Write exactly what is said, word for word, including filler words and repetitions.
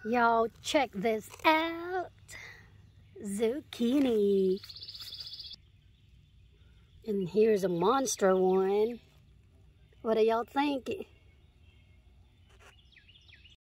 Y'all check this out. Zucchini. And here's a monster one. What do y'all think?